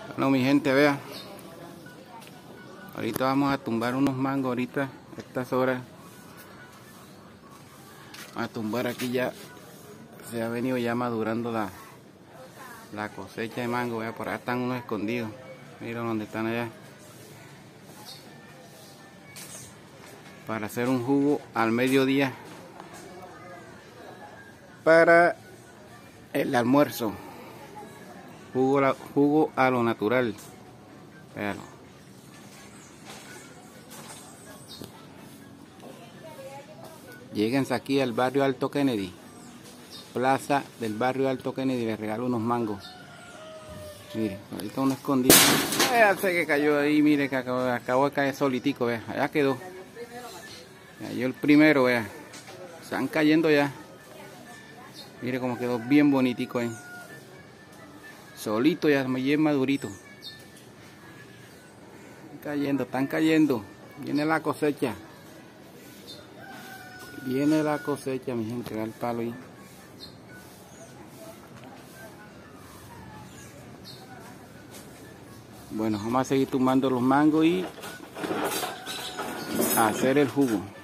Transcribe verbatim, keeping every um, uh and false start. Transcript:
Bueno, mi gente, vea. Ahorita vamos a tumbar unos mangos ahorita, a estas horas. A tumbar aquí ya. Se ha venido ya madurando la, la cosecha de mango. Vea, por allá están unos escondidos. Miren dónde están allá. Para hacer un jugo al mediodía. Para el almuerzo. Jugo, jugo a lo natural. Véalo. Lléguense aquí al barrio Alto Kennedy. Plaza del barrio Alto Kennedy. Les regalo unos mangos. Mire, ahorita uno escondido. Véanse que cayó ahí. Mire que acabó, acabó de caer solitico. Vea, allá quedó. Cayó el primero, vea. Están cayendo ya. Mire cómo quedó bien bonitico ahí. Solito ya, bien madurito. Están cayendo, están cayendo. Viene la cosecha. Viene la cosecha, mi gente. Da el palo ahí. Bueno, vamos a seguir tumbando los mangos y a hacer el jugo.